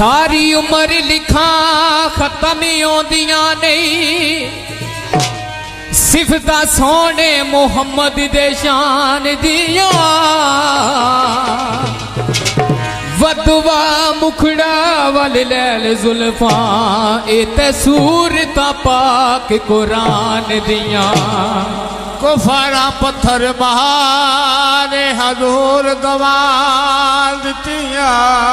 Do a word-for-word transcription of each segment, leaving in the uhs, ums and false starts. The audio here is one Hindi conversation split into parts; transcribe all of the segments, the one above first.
सारी उम्र लिखा खत्म होंदियां नहीं, सिफता सोने मुहम्मद दे शान दिया। वदवा मुखड़ा वल लैल जुल्फा ए ते सूरता पाक कुरान दिया। कुफारा पत्थर बहारे हजूर गवार दितिया।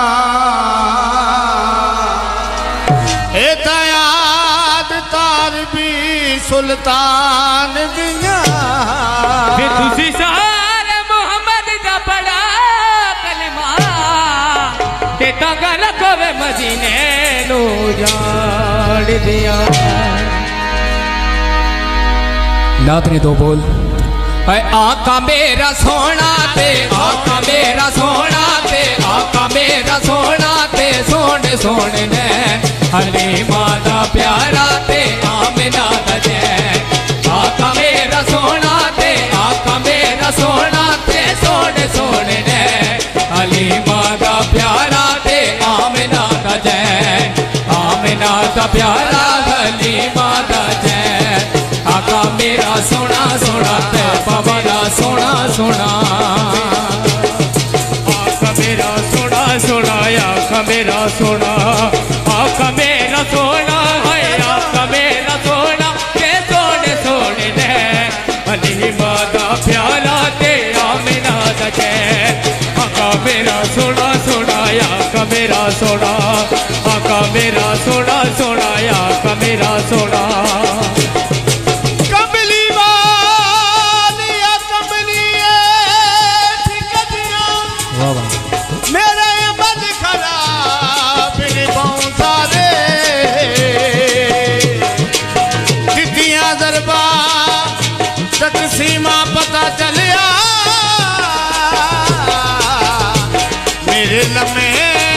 ए तयाद तार भी सुल्तान दिया। तुसी सारे मुहम्मद दा बड़ा कलमा ते तंग रखवे मदीने नो जाड़ दिया। नात ने दो बोल है आका मेरा सोना ते आका मेरा सोना ते आका मेरा सोना ते सोने सोने ने हलीमा दा प्यारा ते आमिना दा जैन। आका मेरा सोना ते आका मेरा सोना ते सोने सोने ने हलीमा दा प्यारा ते आमिना दा जैन। आमिना दा प्यारा हलीमा दा जैन। आका मेरा सोना सोना ते बाबा सोना सोना। आका मेरा सोना सोना आका मेरा सोना। आका मेरा सोना है आका मेरा सोना के सोने सोने ने हलीमा दा प्यारा ते आमिना दा जैन। आका मेरा सोना सोना आका मेरा सोना। आका मेरा सोना सोना आका मेरा सोना। सीमा पता चलिया मेरे लम्हे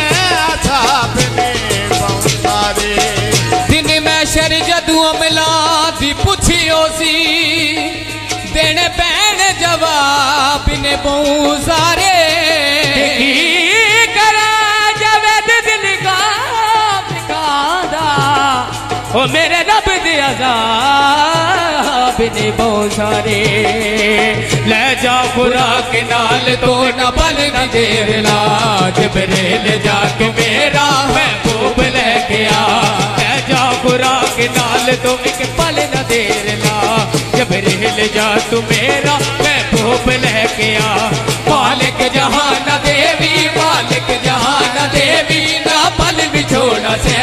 दिन में शर जदू मिला दी पुछियो सी देने पैन जवाब ने बहु सारे। करा जवेद दिल का ओ मेरे रब दे अज़ाब ने बहुत सारे। ले जा खुराक नाल तो न बल न देर ला जबरील जाके मेरा महबूब लेके आ। ले जा खुराक नाल तो एक पल न देर ला जबरील जा तू मेरा महबूब लेके आ। मालिक जहान देवी मालिक जहान देवी ना पल भी छोड़ा से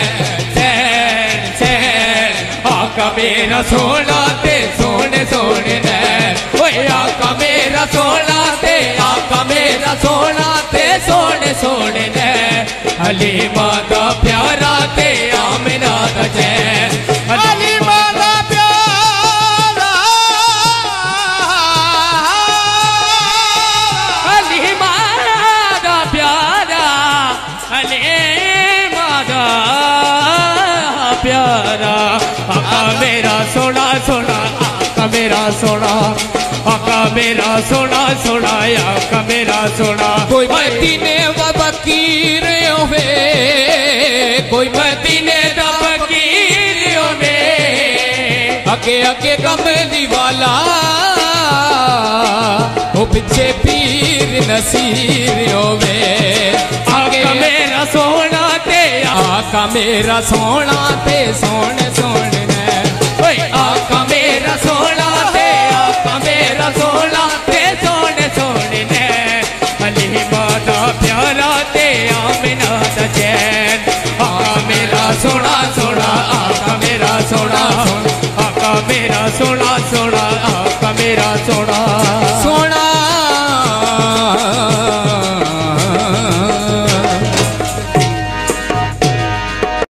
आका मेरा सोना ते सोने सोने ने ओए आका मेरा सोना ते आका मेरा सोना ते सोने सोने ने हलीमा दा प्यारा ते आमिना दा जैन। हलीमा दा प्यारा हलीमा दा प्यारा हलीमा दा प्यारा। आका मेरा सोना सोना आका मेरा सोना। आका मेरा सोना सोना आका मेरा सोना। कोई मदीने दा फकीर होवे कोई मदीने दा फकीर होवे अगे अगे कमली वाला वो पीछे पीर नसीर होवे। आका मेरा सोना ते आका मेरा सोना ते सोने सोने ने ओए आका मेरा सोना ते आका मेरा सोना ते सोने सोने ने हलीमा दा प्यारा ते आमिना दा जैन। आका मेरा सोना सोना आका मेरा सोना आका मेरा सोना सोना आका मेरा सोना सोना